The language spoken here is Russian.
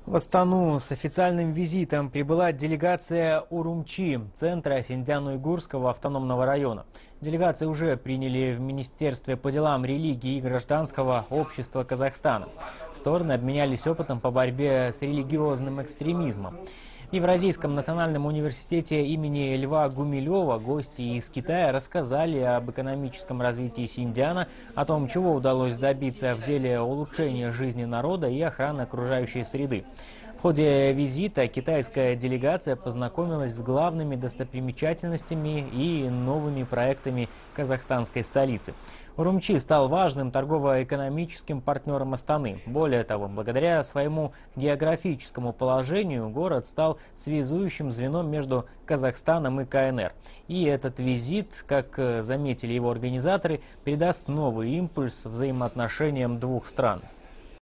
В Астану с официальным визитом прибыла делегация Урумчи, центра Синьцзян-Уйгурского автономного района. Делегации уже приняли в Министерстве по делам религии и гражданского общества Казахстана. Стороны обменялись опытом по борьбе с религиозным экстремизмом. В Евразийском национальном университете имени Льва Гумилева гости из Китая рассказали об экономическом развитии Синьцзяна, о том, чего удалось добиться в деле улучшения жизни народа и охраны окружающей среды. В ходе визита китайская делегация познакомилась с главными достопримечательностями и новыми проектами казахстанской столицы. Урумчи стал важным торгово-экономическим партнером Астаны. Более того, благодаря своему географическому положению город стал связующим звеном между Казахстаном и КНР. И этот визит, как заметили его организаторы, придаст новый импульс взаимоотношениям двух стран.